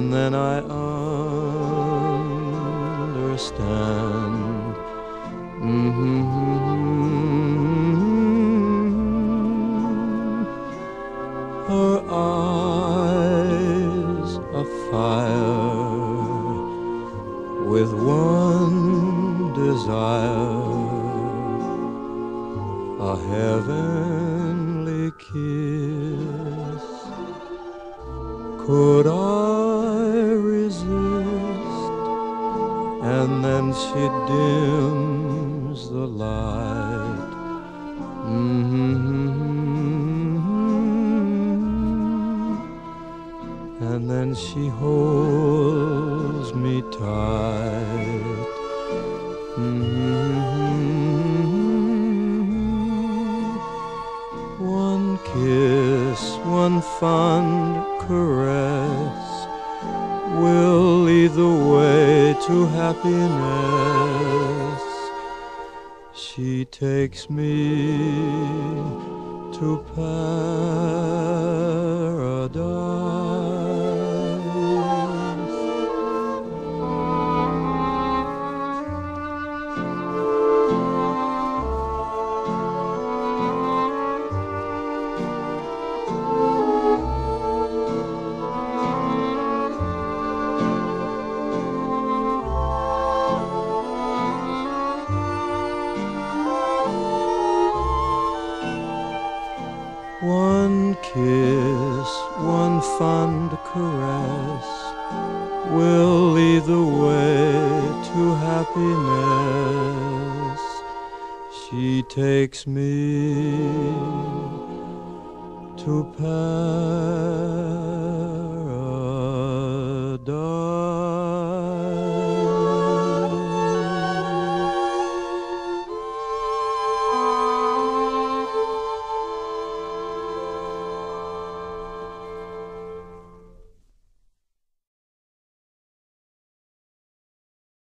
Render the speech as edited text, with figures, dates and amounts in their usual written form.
and then I understand. Her eyes afire with one desire, a heavenly kiss. Could I resist? And then she dims the light. And then she holds me tight. One kiss, one fond caress will lead the way to happiness. She takes me to paradise. One kiss, one fond caress will lead the way to happiness. She takes me to paradise.